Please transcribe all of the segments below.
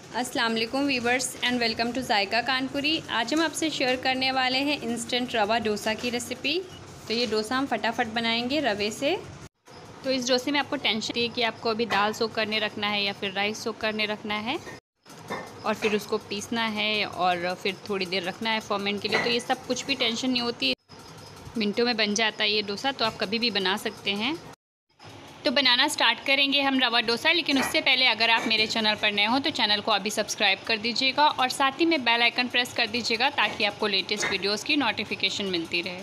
अस्सलाम वालेकुम viewers and welcome to Zaika Kanpuri. आज हम आपसे शेयर करने वाले हैं इंस्टेंट रवा डोसा की रेसिपी। तो ये डोसा हम फटाफट बनाएंगे रवे से। तो इस डोसे में आपको टेंशन है कि आपको अभी दाल सोक करने रखना है या फिर राइस सोक करने रखना है और फिर उसको पीसना है और फिर थोड़ी देर रखना है फर्मेंट के लिए। तो ये सब कुछ भी टेंशन नहीं होती, मिनटों में बन जाता है ये डोसा। तो आप कभी भी बना सकते हैं। तो बनाना स्टार्ट करेंगे हम रवा डोसा, लेकिन उससे पहले अगर आप मेरे चैनल पर नए हो तो चैनल को अभी सब्सक्राइब कर दीजिएगा और साथ ही में बेल आइकन प्रेस कर दीजिएगा ताकि आपको लेटेस्ट वीडियोस की नोटिफिकेशन मिलती रहे।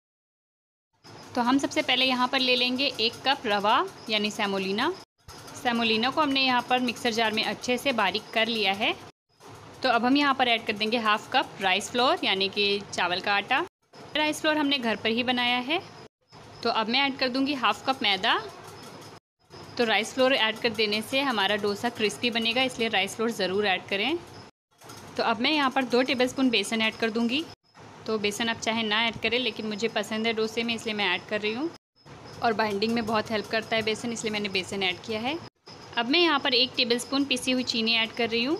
तो हम सबसे पहले यहाँ पर ले लेंगे 1 कप रवा यानी सेमोलिना। सेमोलिना को हमने यहाँ पर मिक्सर जार में अच्छे से बारीक कर लिया है। तो अब हम यहाँ पर ऐड कर देंगे 1/2 कप राइस फ्लोर यानी कि चावल का आटा। राइस फ्लोर हमने घर पर ही बनाया है। तो अब मैं ऐड कर दूँगी 1/2 कप मैदा। तो राइस फ्लोर ऐड कर देने से हमारा डोसा क्रिस्पी बनेगा, इसलिए राइस फ्लोर ज़रूर ऐड करें। तो अब मैं यहाँ पर 2 टेबलस्पून बेसन ऐड कर दूँगी। तो बेसन आप चाहे ना ऐड करें, लेकिन मुझे पसंद है डोसे में, इसलिए मैं ऐड कर रही हूँ। और बाइंडिंग में बहुत हेल्प करता है बेसन, इसलिए मैंने बेसन ऐड किया है। अब मैं यहाँ पर 1 टेबलस्पून पिसी हुई चीनी ऐड कर रही हूँ।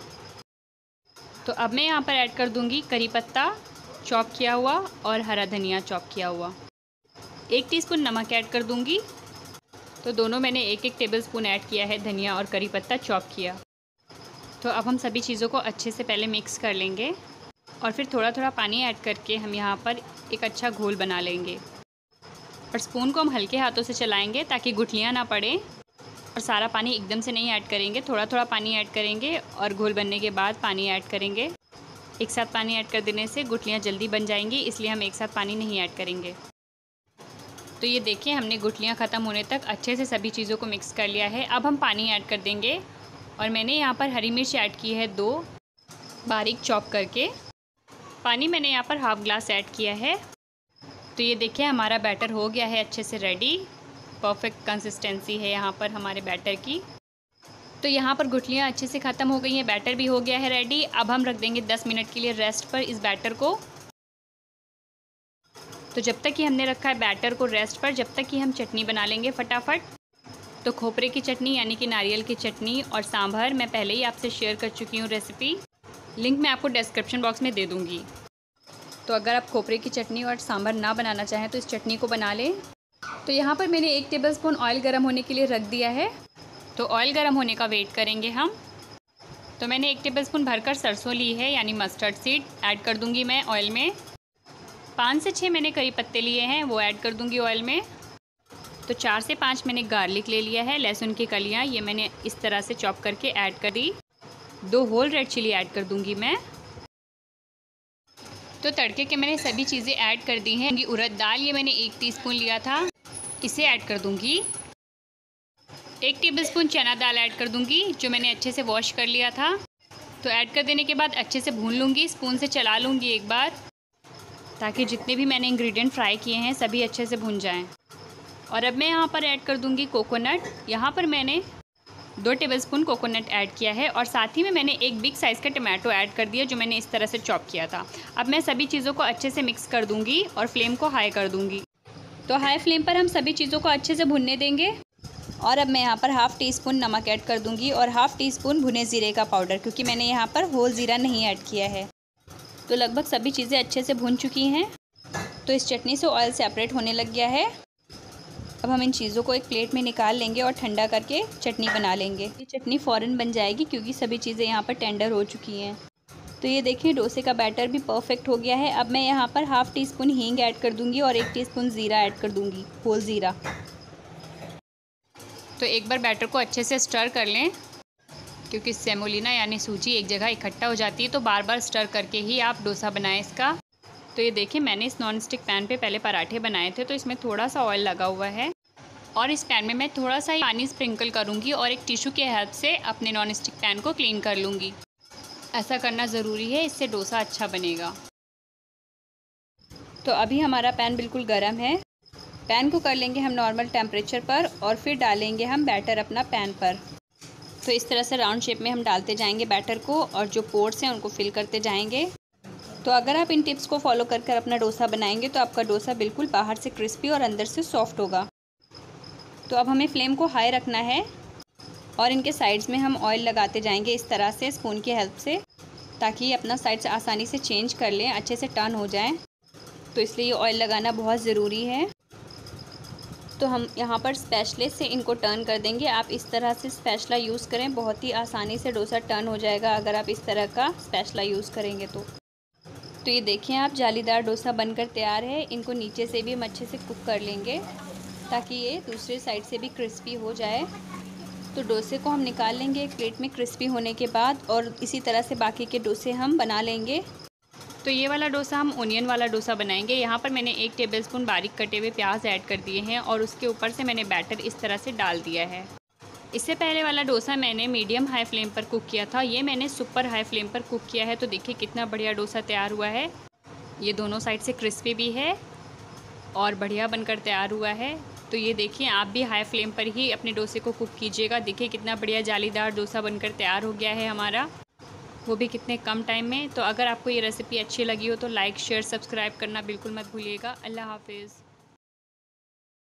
तो अब मैं यहाँ पर ऐड कर दूँगी करी पत्ता चॉप किया हुआ और हरा धनिया चॉप किया हुआ। 1 टीस्पून नमक ऐड कर दूँगी। तो दोनों मैंने 1-1 टेबलस्पून ऐड किया है, धनिया और करी पत्ता चॉप किया। तो अब हम सभी चीज़ों को अच्छे से पहले मिक्स कर लेंगे और फिर थोड़ा थोड़ा पानी ऐड करके हम यहाँ पर एक अच्छा घोल बना लेंगे। और स्पून को हम हल्के हाथों से चलाएंगे ताकि गुठलियाँ ना पड़ें। और सारा पानी एकदम से नहीं ऐड करेंगे, थोड़ा थोड़ा पानी ऐड करेंगे और घोल बनने के बाद पानी ऐड करेंगे। एक साथ पानी ऐड कर देने से गुठलियाँ जल्दी बन जाएंगी, इसलिए हम एक साथ पानी नहीं ऐड करेंगे। तो ये देखिए, हमने गुठलियाँ ख़त्म होने तक अच्छे से सभी चीज़ों को मिक्स कर लिया है। अब हम पानी ऐड कर देंगे और मैंने यहाँ पर हरी मिर्च ऐड की है 2 बारीक चॉप करके। पानी मैंने यहाँ पर 1/2 ग्लास ऐड किया है। तो ये देखिए, हमारा बैटर हो गया है अच्छे से रेडी। परफेक्ट कंसिस्टेंसी है यहाँ पर हमारे बैटर की। तो यहाँ पर गुठलियाँ अच्छे से ख़त्म हो गई हैं, बैटर भी हो गया है रेडी। अब हम रख देंगे 10 मिनट के लिए रेस्ट पर इस बैटर को। तो जब तक कि हमने रखा है बैटर को रेस्ट पर, जब तक कि हम चटनी बना लेंगे फटाफट। तो खोपरे की चटनी यानी कि नारियल की चटनी और सांभर मैं पहले ही आपसे शेयर कर चुकी हूँ रेसिपी। लिंक मैं आपको डिस्क्रिप्शन बॉक्स में दे दूँगी। तो अगर आप खोपरे की चटनी और सांभर ना बनाना चाहें तो इस चटनी को बना लें। तो यहाँ पर मैंने 1 टेबलस्पून ऑयल गर्म होने के लिए रख दिया है। तो ऑयल गर्म होने का वेट करेंगे हम। तो मैंने 1 टेबलस्पून भरकर सरसों ली है यानी मस्टर्ड सीड ऐड कर दूँगी मैं ऑयल में। 5 से 6 मैंने करी पत्ते लिए हैं, वो ऐड कर दूंगी ऑयल में। तो 4 से 5 मैंने गार्लिक ले लिया है, लहसुन की कलियां, ये मैंने इस तरह से चॉप करके ऐड कर दी। 2 होल रेड चिली ऐड कर दूंगी मैं। तो तड़के के मैंने सभी चीज़ें ऐड कर दी हैं। उड़द दाल ये मैंने 1 टीस्पून लिया था, इसे ऐड कर दूंगी। 1 टेबलस्पून चना दाल ऐड कर दूंगी, जो मैंने अच्छे से वॉश कर लिया था। तो ऐड कर देने के बाद अच्छे से भून लूँगी, स्पून से चला लूँगी एक बार, ताकि जितने भी मैंने इंग्रेडिएंट फ्राई किए हैं सभी अच्छे से भुन जाएं। और अब मैं यहाँ पर ऐड कर दूँगी कोकोनट। यहाँ पर मैंने 2 टेबलस्पून कोकोनट ऐड किया है और साथ ही में मैंने एक बिग साइज़ का टमाटो ऐड कर दिया, जो मैंने इस तरह से चॉप किया था। अब मैं सभी चीज़ों को अच्छे से मिक्स कर दूँगी और फ्लेम को हाई कर दूँगी। तो हाई फ्लेम पर हम सभी चीज़ों को अच्छे से भुनने देंगे। और अब मैं यहाँ पर 1/2 टीस्पून नमक ऐड कर दूँगी और 1/2 टीस्पून भुने ज़ीरे का पाउडर, क्योंकि मैंने यहाँ पर होल ज़ीरा नहीं ऐड किया है। तो लगभग सभी चीज़ें अच्छे से भुन चुकी हैं। तो इस चटनी से ऑयल सेपरेट होने लग गया है। अब हम इन चीज़ों को एक प्लेट में निकाल लेंगे और ठंडा करके चटनी बना लेंगे। ये चटनी फ़ौरन बन जाएगी क्योंकि सभी चीज़ें यहाँ पर टेंडर हो चुकी हैं। तो ये देखिए, डोसे का बैटर भी परफेक्ट हो गया है। अब मैं यहाँ पर 1/2 टीस्पून हींग ऐड कर दूँगी और 1 टीस्पून ज़ीरा ऐड कर दूँगी, होल ज़ीरा। तो एक बार बैटर को अच्छे से स्टर कर लें, क्योंकि सेमोलिना यानी सूजी एक जगह इकट्ठा हो जाती है। तो बार बार स्टर करके ही आप डोसा बनाएं इसका। तो ये देखिए, मैंने इस नॉन स्टिक पैन पे पहले पराठे बनाए थे, तो इसमें थोड़ा सा ऑयल लगा हुआ है और इस पैन में मैं थोड़ा सा पानी स्प्रिंकल करूँगी और एक टिश्यू के हेल्प से अपने नॉन स्टिक पैन को क्लीन कर लूँगी। ऐसा करना ज़रूरी है, इससे डोसा अच्छा बनेगा। तो अभी हमारा पैन बिल्कुल गर्म है। पैन को कर लेंगे हम नॉर्मल टेम्परेचर पर और फिर डालेंगे हम बैटर अपना पैन पर। तो इस तरह से राउंड शेप में हम डालते जाएंगे बैटर को और जो पोर्स हैं उनको फिल करते जाएंगे। तो अगर आप इन टिप्स को फॉलो कर अपना डोसा बनाएंगे तो आपका डोसा बिल्कुल बाहर से क्रिस्पी और अंदर से सॉफ्ट होगा। तो अब हमें फ्लेम को हाई रखना है और इनके साइड्स में हम ऑयल लगाते जाएंगे इस तरह से स्पून की हेल्प से, ताकि ये अपना साइड से आसानी से चेंज कर लें, अच्छे से टर्न हो जाएं। तो इसलिए ये ऑयल लगाना बहुत ज़रूरी है। तो हम यहाँ पर स्पैचुले से इनको टर्न कर देंगे। आप इस तरह से स्पैचुला यूज़ करें, बहुत ही आसानी से डोसा टर्न हो जाएगा अगर आप इस तरह का स्पैचुला यूज़ करेंगे तो ये देखें आप, जालीदार डोसा बनकर तैयार है। इनको नीचे से भी हम अच्छे से कुक कर लेंगे ताकि ये दूसरे साइड से भी क्रिस्पी हो जाए। तो डोसे को हम निकाल लेंगे एक प्लेट में क्रिस्पी होने के बाद, और इसी तरह से बाकी के डोसे हम बना लेंगे। तो ये वाला डोसा हम ओनियन वाला डोसा बनाएंगे। यहाँ पर मैंने 1 टेबलस्पून बारीक कटे हुए प्याज ऐड कर दिए हैं और उसके ऊपर से मैंने बैटर इस तरह से डाल दिया है। इससे पहले वाला डोसा मैंने मीडियम हाई फ्लेम पर कुक किया था, ये मैंने सुपर हाई फ्लेम पर कुक किया है। तो देखिए कितना बढ़िया डोसा तैयार हुआ है। ये दोनों साइड से क्रिस्पी भी है और बढ़िया बनकर तैयार हुआ है। तो ये देखिए, आप भी हाई फ्लेम पर ही अपने डोसे को कुक कीजिएगा। देखिए कितना बढ़िया जालीदार डोसा बनकर तैयार हो गया है हमारा, वो भी कितने कम टाइम में। तो अगर आपको ये रेसिपी अच्छी लगी हो तो लाइक शेयर सब्सक्राइब करना बिल्कुल मत भूलिएगा। अल्लाह हाफिज़।